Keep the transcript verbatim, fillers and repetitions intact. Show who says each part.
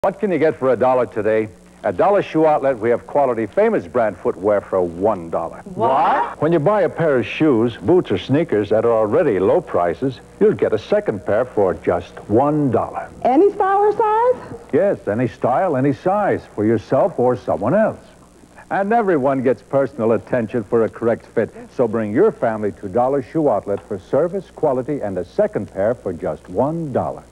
Speaker 1: What can you get for a dollar today? At Dollar Shoe Outlet, we have quality Famous brand footwear for one dollar.
Speaker 2: What?
Speaker 1: When you buy a pair of shoes, boots, or sneakers at already low prices, you'll get a second pair for just one dollar.
Speaker 2: Any style or size?
Speaker 1: Yes, any style, any size, for yourself or someone else. And everyone gets personal attention for a correct fit, so bring your family to Dollar Shoe Outlet for service, quality, and a second pair for just one dollar.